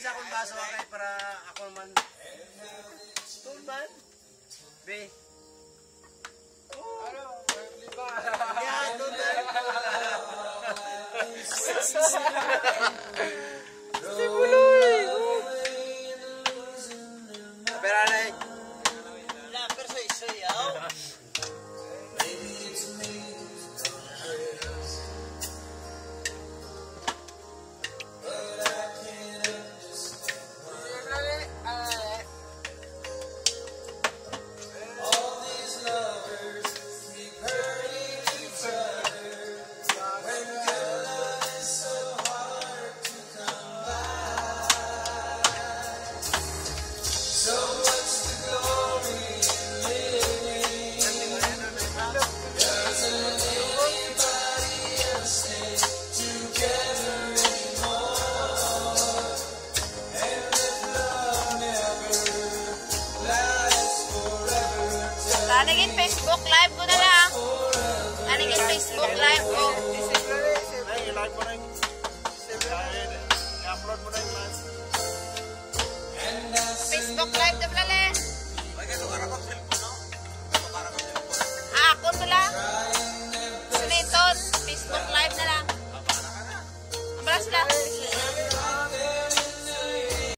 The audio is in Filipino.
sa akong baso kay para ako man. Tulman. Be. Ano? Liba. Yeah, tulman. Si Buloy. Pero anay. La perso isayaw. Anigin Facebook live ko na lang. Anigin Facebook live ko. Ay, i-live mo na yung i-upload mo na yung last. Facebook live na pala le. Ako to lang. Suniton. Facebook live na lang. Abra sila.